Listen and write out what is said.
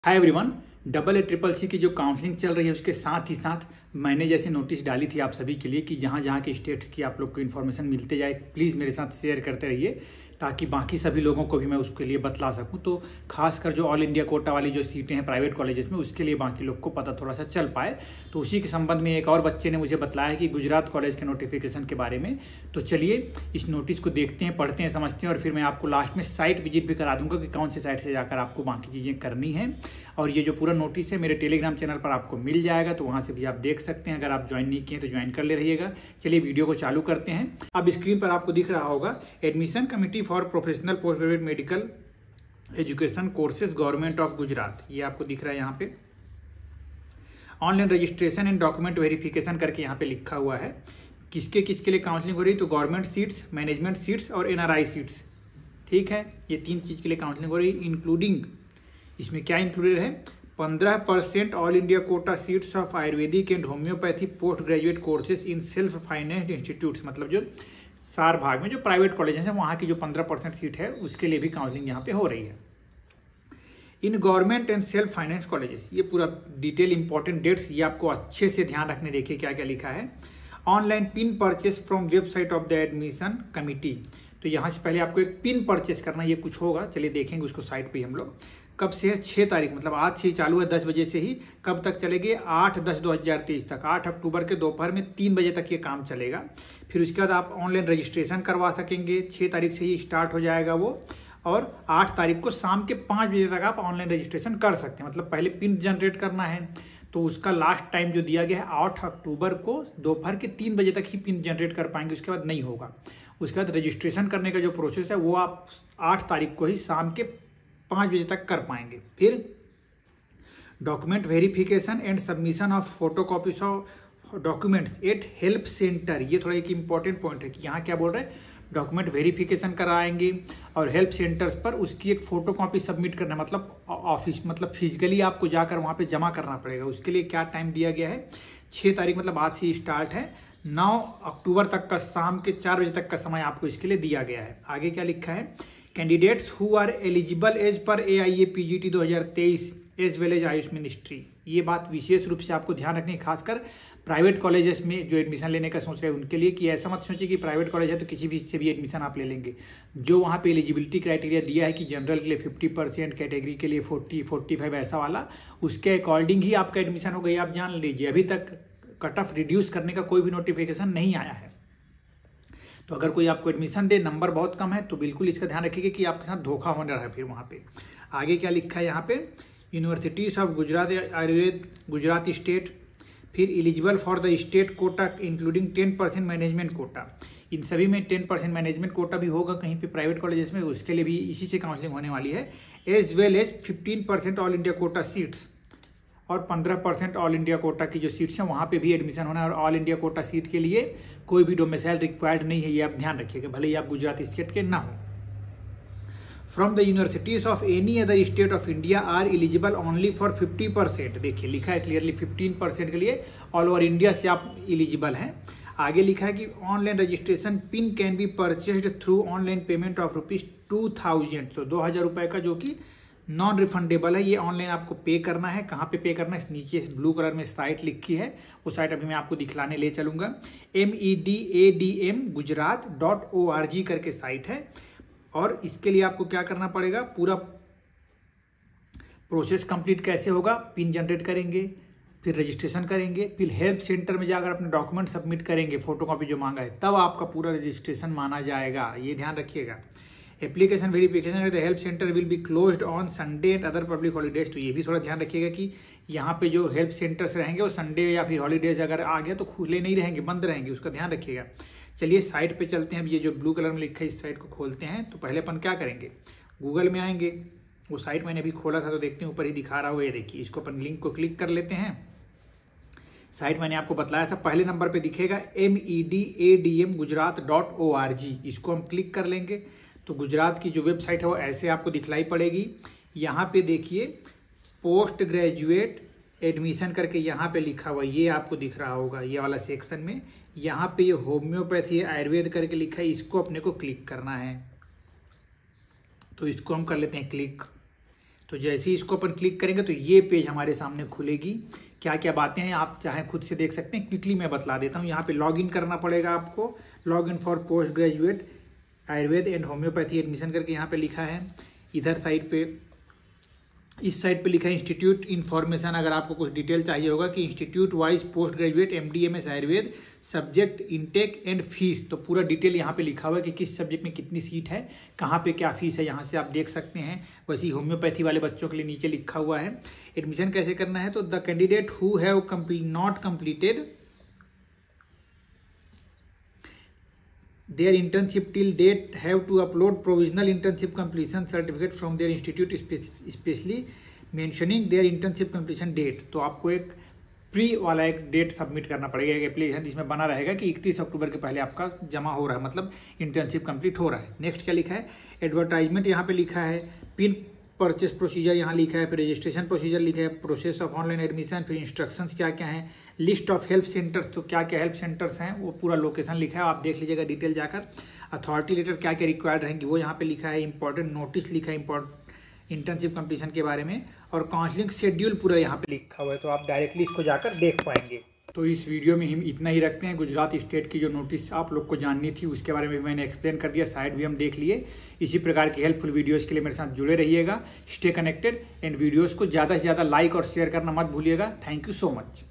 Hi everyone, EEEC की जो counselling चल रही है उसके साथ ही साथ मैंने जैसे नोटिस डाली थी आप सभी के लिए कि जहाँ जहाँ के स्टेट्स की आप लोग को इन्फॉर्मेशन मिलते जाए प्लीज़ मेरे साथ शेयर करते रहिए ताकि बाकी सभी लोगों को भी मैं उसके लिए बतला सकूं। तो खासकर जो ऑल इंडिया कोटा वाली जो सीटें हैं प्राइवेट कॉलेजेस में उसके लिए बाकी लोग को पता थोड़ा सा चल पाए। तो उसी के संबंध में एक और बच्चे ने मुझे बतलाया कि गुजरात कॉलेज के नोटिफिकेशन के बारे में। तो चलिए इस नोटिस को देखते हैं, पढ़ते हैं, समझते हैं और फिर मैं आपको लास्ट में साइट विजिट भी करा दूंगा कि कौन सी साइट से जाकर आपको बाकी चीज़ें करनी है। और ये जो पूरा नोटिस है मेरे टेलीग्राम चैनल पर आपको मिल जाएगा, तो वहाँ से भी आप देख सकते हैं। अगर आप ज्वाइन नहीं किए तो ज्वाइन कर ले रहिएगा। चलिए वीडियो को चालू करते हैं। अब स्क्रीन पर आपको दिख रहा होगा admission committee for professional post graduate medical education courses government of Gujarat, ये आपको दिख रहा है। यहाँ पे online registration and document verification करके यहाँ पे लिखा हुआ है। किसके किसके लिए काउंसलिंग हो रही है? तो गवर्नमेंट सीट्स, मैनेजमेंट सीट्स और NRI सीट्स। ठीक है, ये 3 चीज के लिए काउंसलिंग हो रही है। इंक्लूडिंग, इसमें क्या इंक्लूडेड है? 15% all India quota seats of Ayurvedic and homeopathy post graduate courses in self financed institutes, मतलब जो सार भाग में जो प्राइवेट कॉलेजेस हैं वहाँ की जो 15% सीट है उसके लिए भी काउंसलिंग यहाँ पे हो रही है। In government and self finance colleges, ये पूरा डिटेल इंपॉर्टेंट डेट्स ये आपको अच्छे से ध्यान रखने। देखिए क्या क्या लिखा है। Online pin purchase from website of the admission committee, तो यहाँ से पहले आपको एक पिन परचेस करना, ये कुछ होगा, चलिए देखेंगे उसको साइट पे हम लोग। कब से है? 6 तारीख, मतलब आज से चालू है 10 बजे से ही। कब तक चलेगी? 8/10/2023 तक, 8 अक्टूबर के दोपहर में 3 बजे तक ये काम चलेगा। फिर उसके बाद आप ऑनलाइन रजिस्ट्रेशन करवा सकेंगे। 6 तारीख से ही स्टार्ट हो जाएगा वो, और 8 तारीख को शाम के 5 बजे तक आप ऑनलाइन रजिस्ट्रेशन कर सकते हैं। मतलब पहले पिन जनरेट करना है तो उसका लास्ट टाइम जो दिया गया है 8 अक्टूबर को दोपहर के 3 बजे तक ही पिन जनरेट कर पाएंगे, उसके बाद नहीं होगा। उसके बाद रजिस्ट्रेशन करने का जो प्रोसेस है वो आप 8 तारीख को ही शाम के 5 बजे तक कर पाएंगे। फिर document verification and submission of photocopies of documents at help centre, ये थोड़ा एक इंपॉर्टेंट पॉइंट है कि यहाँ क्या बोल रहे हैं, डॉक्यूमेंट वेरिफिकेशन कराएंगे और हेल्प सेंटर्स पर उसकी एक फोटोकॉपी सबमिट करना, मतलब ऑफिस, मतलब फिजिकली आपको जाकर वहाँ पे जमा करना पड़ेगा। उसके लिए क्या टाइम दिया गया है? 6 तारीख, मतलब आज से स्टार्ट है। 9 अक्टूबर तक का शाम के 4 बजे तक का समय आपको इसके लिए दिया गया है। आगे क्या लिखा है? Candidates who are eligible as per AIA PGT 2023 as well as AYUSH ministry, ये बात विशेष रूप से आपको ध्यान रखनी है, खासकर प्राइवेट कॉलेजेस में जो एडमिशन लेने का सोच रहे हैं उनके लिए, कि ऐसा मत सोचिए कि प्राइवेट कॉलेज है तो किसी भी से भी एडमिशन आप ले लेंगे। जो वहाँ पे एलिजिबिलिटी क्राइटेरिया दिया है कि जनरल के लिए 50%, कैटेगरी के लिए 40-45 ऐसा वाला, उसके अकॉर्डिंग ही आपका एडमिशन हो गई, आप जान लीजिए। अभी तक कट ऑफ रिड्यूस करने का कोई भी नोटिफिकेशन नहीं आया है। तो अगर कोई आपको एडमिशन दे, नंबर बहुत कम है, तो बिल्कुल इसका ध्यान रखिएगा कि आपके साथ धोखा होने रहा है फिर वहाँ पे। आगे क्या लिखा है यहाँ पे? Universities of Gujarat Ayurveda Gujarat state, फिर eligible for the state quota including 10% management quota, इन सभी में 10% मैनेजमेंट कोटा भी होगा कहीं पे प्राइवेट कॉलेजेस में, उसके लिए भी इसी से काउंसलिंग होने वाली है। As well as 15% all India quota seats और 15% ऑल इंडिया कोटा की जो सीट्स हैं वहाँ पे भी एडमिशन होना है। और ऑल इंडिया कोटा सीट के लिए कोई भी डोमिसाइल रिक्वायर्ड नहीं है, ये आप ध्यान रखिएगा, भले ही आप गुजरात स्टेट के ना हो। From the universities of any other state of India are eligible only for 50%, देखिए लिखा है क्लियरली 15% के लिए ऑल ओवर इंडिया से आप एलिजिबल हैं। आगे लिखा है कि online registration pin can be purchased through online payment of ₹2000, तो 2000 रुपये का जो कि नॉन रिफंडेबल है, ये ऑनलाइन आपको पे करना है। कहाँ पे पे करना है? नीचे ब्लू कलर में साइट लिखी है, वो साइट अभी मैं आपको दिखलाने ले चलूंगा। MEDADM gujarat.org करके साइट है। और इसके लिए आपको क्या करना पड़ेगा? पूरा प्रोसेस कंप्लीट कैसे होगा? पिन जनरेट करेंगे, फिर रजिस्ट्रेशन करेंगे, फिर हेल्प सेंटर में जाकर अपने डॉक्यूमेंट सबमिट करेंगे, फोटोकॉपी जो मांगा है, तब आपका पूरा रजिस्ट्रेशन माना जाएगा, ये ध्यान रखिएगा। Application verification the help centre will be closed on Sunday and other public holidays, तो ये भी थोड़ा ध्यान रखिएगा कि यहाँ पे जो हेल्प सेंटर्स रहेंगे वो संडे या फिर हॉलीडेज अगर आ गया तो खुले नहीं रहेंगे, बंद रहेंगे, उसका ध्यान रखिएगा। चलिए साइट पे चलते हैं। अब ये जो ब्लू कलर में लिखा है इस साइट को खोलते हैं। तो पहले अपन क्या करेंगे? गूगल में आएंगे, वो साइट मैंने अभी खोला था तो देखते हैं ऊपर ही दिखा रहा होगा, ये देखिए, इसको अपन लिंक को क्लिक कर लेते हैं। साइट मैंने आपको बतलाया था, पहले नंबर पे दिखेगा MEDADM gujarat.org, इसको हम क्लिक कर लेंगे तो गुजरात की जो वेबसाइट है वो ऐसे आपको दिखलाई पड़ेगी। यहाँ पे देखिए पोस्ट ग्रेजुएट एडमिशन करके यहाँ पे लिखा हुआ, ये आपको दिख रहा होगा, ये वाला सेक्शन में यहाँ पे ये होम्योपैथी आयुर्वेद करके लिखा है, इसको अपने को क्लिक करना है। तो इसको हम कर लेते हैं क्लिक। तो जैसे ही इसको अपन क्लिक करेंगे तो ये पेज हमारे सामने खुलेगी। क्या क्या बातें हैं आप चाहे खुद से देख सकते हैं, क्विकली मैं बतला देता हूँ। यहाँ पे लॉगिन करना पड़ेगा आपको, login for post graduate Ayurveda and homoeopathy admission करके यहाँ पे लिखा है। इधर साइड पे, इस साइड पे लिखा है इंस्टीट्यूट इन्फॉर्मेशन। अगर आपको कुछ डिटेल चाहिए होगा कि institute wise post graduate MD MS Ayurveda subject intake and fees, तो पूरा डिटेल यहाँ पे लिखा हुआ है कि किस सब्जेक्ट में कितनी सीट है, कहाँ पे क्या फीस है, यहाँ से आप देख सकते हैं। वैसे ही होम्योपैथी वाले बच्चों के लिए नीचे लिखा हुआ है एडमिशन कैसे करना है। तो the candidate who have not completed their internship till date have to upload provisional internship completion certificate from their institute, especially mentioning their internship completion date। तो आपको एक प्री वाला एक डेट सबमिट करना पड़ेगा, एक एप्लीकेशन जिसमें बना रहेगा कि 31 अक्टूबर के पहले आपका जमा हो रहा है, मतलब इंटर्नशिप कंप्लीट हो रहा है। नेक्स्ट क्या लिखा है, एडवर्टाइजमेंट यहाँ पे लिखा है, पिन परचेस प्रोसीजर यहाँ लिखा है, फिर रजिस्ट्रेशन प्रोसीजर लिखा है, प्रोसेस ऑफ ऑनलाइन एडमिशन, फिर इंस्ट्रक्शंस क्या क्या हैं, लिस्ट ऑफ हेल्प सेंटर्स, तो क्या क्या हेल्प सेंटर्स हैं वो पूरा लोकेशन लिखा है, आप देख लीजिएगा डिटेल जाकर। अथॉरिटी लेटर क्या क्या रिक्वायर्ड रहेंगी वो यहाँ पे लिखा है, इंपॉर्टेंट नोटिस लिखा है इंटर्नशिप कंप्लीशन के बारे में, और काउंसलिंग शेड्यूल पूरा यहाँ पे लिखा हुआ है, तो आप डायरेक्टली इसको जाकर देख पाएंगे। तो इस वीडियो में हम इतना ही रखते हैं। गुजरात स्टेट की जो नोटिस आप लोग को जाननी थी उसके बारे में मैंने एक्सप्लेन कर दिया, साइड भी हम देख लिए। इसी प्रकार की हेल्पफुल वीडियोस के लिए मेरे साथ जुड़े रहिएगा, स्टे कनेक्टेड एंड वीडियोस को ज़्यादा से ज़्यादा लाइक और शेयर करना मत भूलिएगा। Thank you so much.